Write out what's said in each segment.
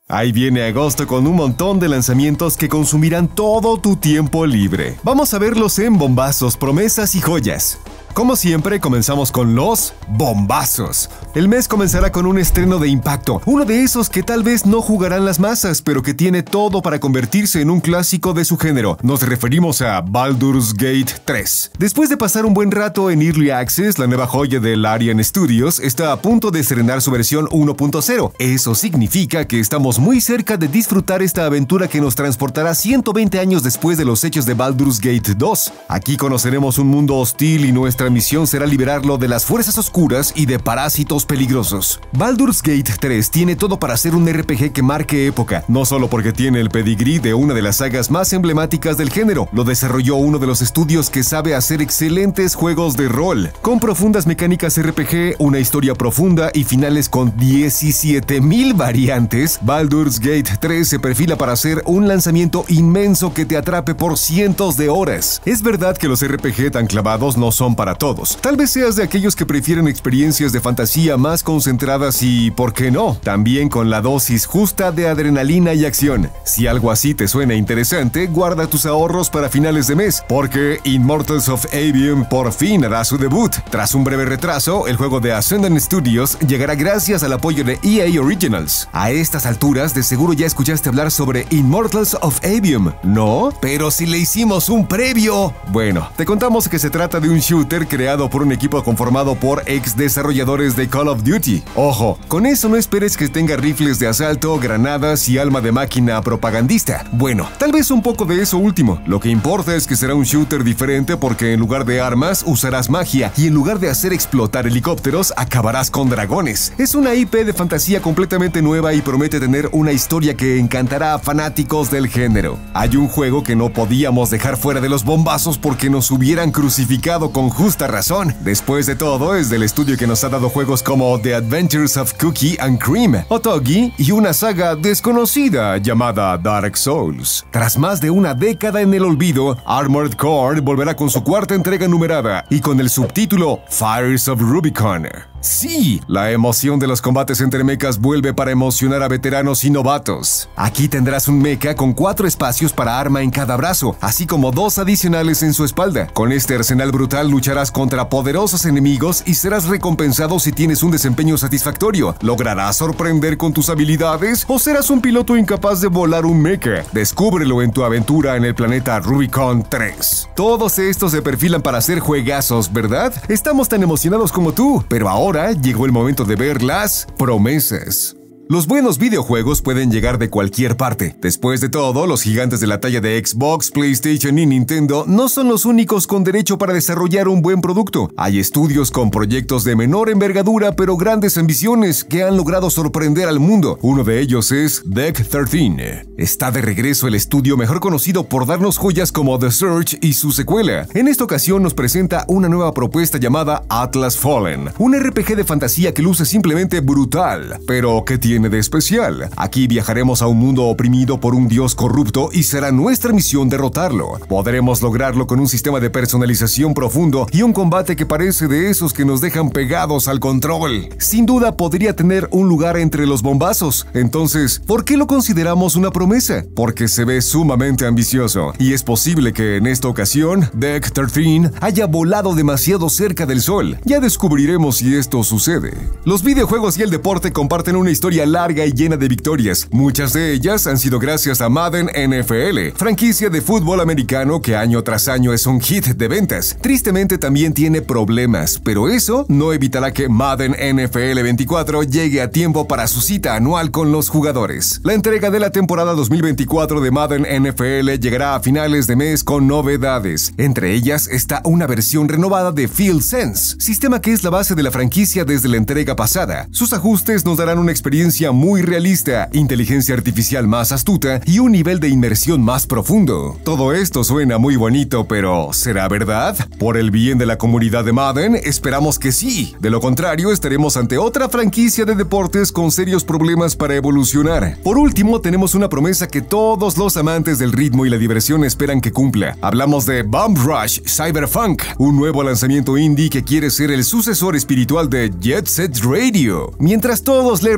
Ahí viene agosto con un montón de lanzamientos que consumirán todo tu tiempo libre. Vamos a verlos en bombazos, promesas y joyas. Como siempre, comenzamos con los bombazos. El mes comenzará con un estreno de impacto, uno de esos que tal vez no jugarán las masas, pero que tiene todo para convertirse en un clásico de su género. Nos referimos a Baldur's Gate 3. Después de pasar un buen rato en Early Access, la nueva joya de Larian Studios está a punto de estrenar su versión 1.0. Eso significa que estamos muy cerca de disfrutar esta aventura que nos transportará 120 años después de los hechos de Baldur's Gate 2. Aquí conoceremos un mundo hostil y nuestra misión será liberarlo de las fuerzas oscuras y de parásitos peligrosos. Baldur's Gate 3 tiene todo para ser un RPG que marque época, no solo porque tiene el pedigrí de una de las sagas más emblemáticas del género, lo desarrolló uno de los estudios que sabe hacer excelentes juegos de rol, con profundas mecánicas RPG, una historia profunda y finales con 17,000 variantes. Baldur's Gate 3 se perfila para ser un lanzamiento inmenso que te atrape por cientos de horas. Es verdad que los RPG tan clavados no son para todos. Tal vez seas de aquellos que prefieren experiencias de fantasía más concentradas y, ¿por qué no?, también con la dosis justa de adrenalina y acción. Si algo así te suena interesante, guarda tus ahorros para finales de mes, porque Immortals of Aveum por fin hará su debut. Tras un breve retraso, el juego de Ascendant Studios llegará gracias al apoyo de EA Originals. A estas alturas, de seguro ya escuchaste hablar sobre Immortals of Aveum, ¿no? Pero si le hicimos un previo. Bueno, te contamos que se trata de un shooter creado por un equipo conformado por ex desarrolladores de Call of Duty. Ojo, con eso no esperes que tenga rifles de asalto, granadas y alma de máquina propagandista. Bueno, tal vez un poco de eso último. Lo que importa es que será un shooter diferente porque en lugar de armas usarás magia y en lugar de hacer explotar helicópteros acabarás con dragones. Es una IP de fantasía completamente nueva y promete tener una historia que encantará a fanáticos del género. Hay un juego que no podíamos dejar fuera de los bombazos porque nos hubieran crucificado con justa razón. Después de todo, es del estudio que nos ha dado juegos como The Adventures of Cookie and Cream, Otogi y una saga desconocida llamada Dark Souls. Tras más de una década en el olvido, Armored Core volverá con su cuarta entrega numerada y con el subtítulo Fires of Rubicon. Sí, la emoción de los combates entre mechas vuelve para emocionar a veteranos y novatos. Aquí tendrás un mecha con 4 espacios para arma en cada brazo, así como 2 adicionales en su espalda. Con este arsenal brutal lucharás contra poderosos enemigos y serás recompensado si tienes un desempeño satisfactorio. ¿Lograrás sorprender con tus habilidades o serás un piloto incapaz de volar un mecha? Descúbrelo en tu aventura en el planeta Rubicon 3. Todos estos se perfilan para ser juegazos, ¿verdad? Estamos tan emocionados como tú, pero ahora llegó el momento de ver las promesas. Los buenos videojuegos pueden llegar de cualquier parte. Después de todo, los gigantes de la talla de Xbox, PlayStation y Nintendo no son los únicos con derecho para desarrollar un buen producto. Hay estudios con proyectos de menor envergadura pero grandes ambiciones que han logrado sorprender al mundo. Uno de ellos es Deck 13. Está de regreso el estudio mejor conocido por darnos joyas como The Surge y su secuela. En esta ocasión nos presenta una nueva propuesta llamada Atlas Fallen, un RPG de fantasía que luce simplemente brutal, pero que tiene de especial. Aquí viajaremos a un mundo oprimido por un dios corrupto y será nuestra misión derrotarlo. Podremos lograrlo con un sistema de personalización profundo y un combate que parece de esos que nos dejan pegados al control. Sin duda podría tener un lugar entre los bombazos. Entonces, ¿por qué lo consideramos una promesa? Porque se ve sumamente ambicioso y es posible que en esta ocasión Deck 13 haya volado demasiado cerca del sol. Ya descubriremos si esto sucede. Los videojuegos y el deporte comparten una historia larga y llena de victorias. Muchas de ellas han sido gracias a Madden NFL, franquicia de fútbol americano que año tras año es un hit de ventas. Tristemente también tiene problemas, pero eso no evitará que Madden NFL 24 llegue a tiempo para su cita anual con los jugadores. La entrega de la temporada 2024 de Madden NFL llegará a finales de mes con novedades. Entre ellas está una versión renovada de Field Sense, sistema que es la base de la franquicia desde la entrega pasada. Sus ajustes nos darán una experiencia muy realista, inteligencia artificial más astuta y un nivel de inmersión más profundo. Todo esto suena muy bonito, pero ¿será verdad? Por el bien de la comunidad de Madden, esperamos que sí. De lo contrario, estaremos ante otra franquicia de deportes con serios problemas para evolucionar. Por último, tenemos una promesa que todos los amantes del ritmo y la diversión esperan que cumpla. Hablamos de Bump Rush Cyberfunk, un nuevo lanzamiento indie que quiere ser el sucesor espiritual de Jet Set Radio. Mientras todos le rogábamos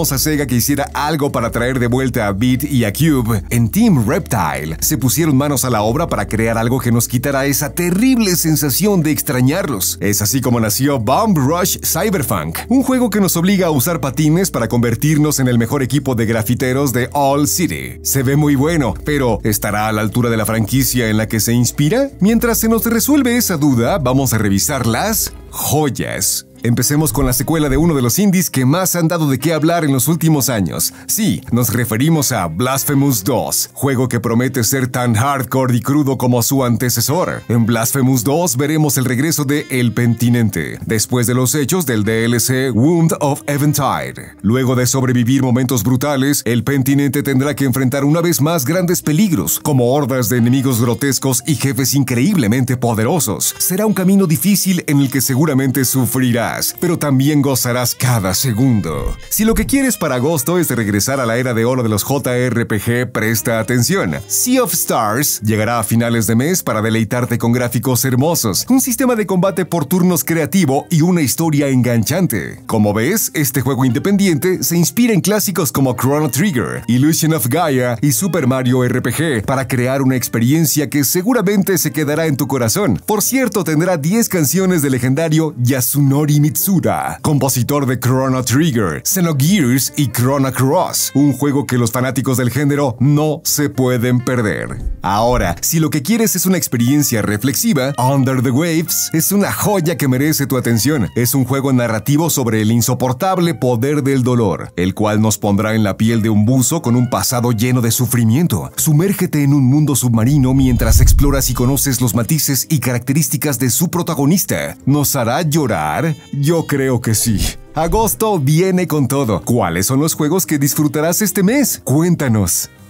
pedíamos a Sega que hiciera algo para traer de vuelta a Beat y a Cube, en Team Reptile se pusieron manos a la obra para crear algo que nos quitara esa terrible sensación de extrañarlos. Es así como nació Bomb Rush Cyberpunk, un juego que nos obliga a usar patines para convertirnos en el mejor equipo de grafiteros de All City. Se ve muy bueno, pero ¿estará a la altura de la franquicia en la que se inspira? Mientras se nos resuelve esa duda, vamos a revisar las joyas. Empecemos con la secuela de uno de los indies que más han dado de qué hablar en los últimos años. Sí, nos referimos a Blasphemous 2, juego que promete ser tan hardcore y crudo como su antecesor. En Blasphemous 2 veremos el regreso de El Pentinente, después de los hechos del DLC Wound of Eventide. Luego de sobrevivir momentos brutales, El Pentinente tendrá que enfrentar una vez más grandes peligros, como hordas de enemigos grotescos y jefes increíblemente poderosos. Será un camino difícil en el que seguramente sufrirás, pero también gozarás cada segundo. Si lo que quieres para agosto es regresar a la era de oro de los JRPG, presta atención. Sea of Stars llegará a finales de mes para deleitarte con gráficos hermosos, un sistema de combate por turnos creativo y una historia enganchante. Como ves, este juego independiente se inspira en clásicos como Chrono Trigger, Illusion of Gaia y Super Mario RPG para crear una experiencia que seguramente se quedará en tu corazón. Por cierto, tendrá 10 canciones del legendario Yasunori Mitsura, compositor de Chrono Trigger, Xenogears y Chrono Cross, un juego que los fanáticos del género no se pueden perder. Ahora, si lo que quieres es una experiencia reflexiva, Under the Waves es una joya que merece tu atención. Es un juego narrativo sobre el insoportable poder del dolor, el cual nos pondrá en la piel de un buzo con un pasado lleno de sufrimiento. Sumérgete en un mundo submarino mientras exploras y conoces los matices y características de su protagonista. ¿Nos hará llorar? Yo creo que sí. Agosto viene con todo. ¿Cuáles son los juegos que disfrutarás este mes? Cuéntanos.